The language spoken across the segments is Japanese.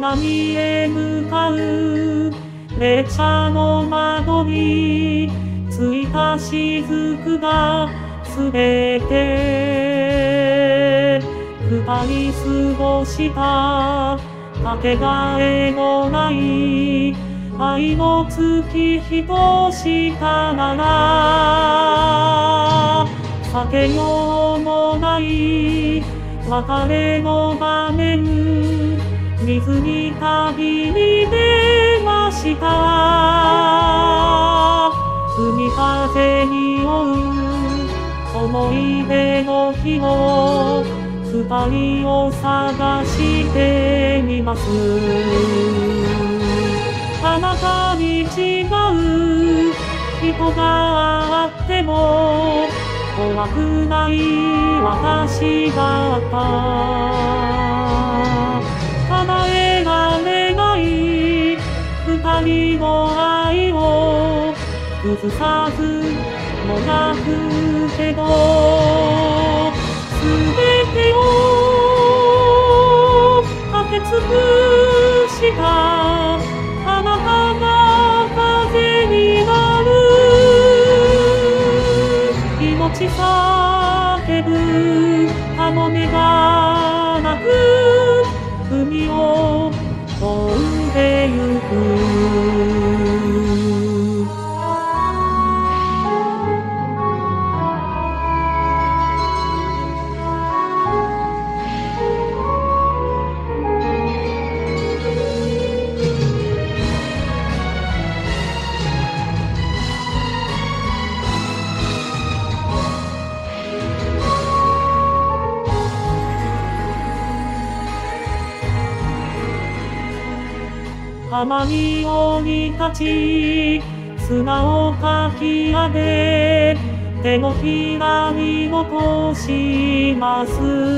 南へ向かう列車の窓についた雫がすべて二人過ごしたかけがえのない愛の月日としたなら避けようもない別れの場面水に旅に出ました海風に追う思い出の日を二人を探してみますあなたに違う人があっても怖くない私があった叶えられない二人の愛を崩さずもがくけど全てをかけ尽くしたあなたが風になる命叫ぶかもめがなく海を飛んでゆく浜に降り立ち砂をかき上げ手のひらに落とします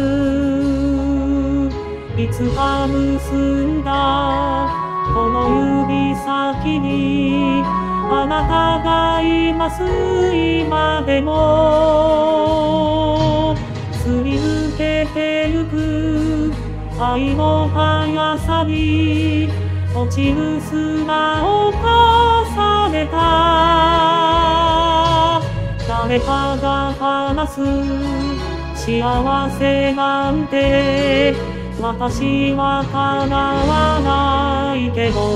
いつか結んだこの指先にあなたがいます今でもすり抜けてゆく愛の速さに落ちる砂を重ねた誰かが話す幸せなんて私は叶わないけど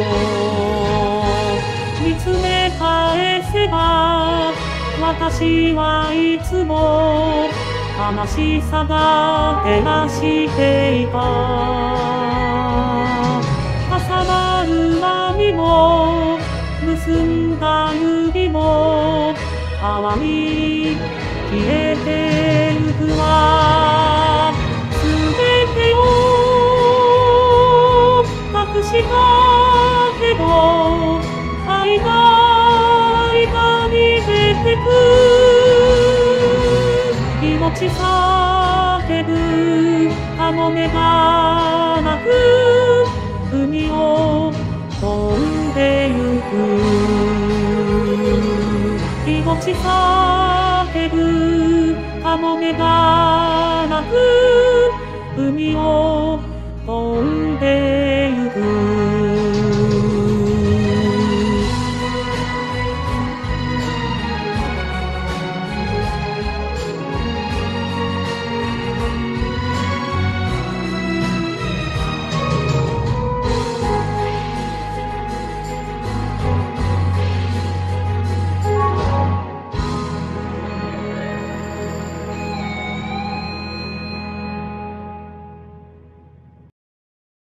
見つめ返せば私はいつも悲しさが照らしていた重なる波も結んだ指も淡い消えてゆくわすべてを隠したけど愛が逃げてく命叫ぶかもめがなく海を飛んでゆく命叫ぶかもめがなく海を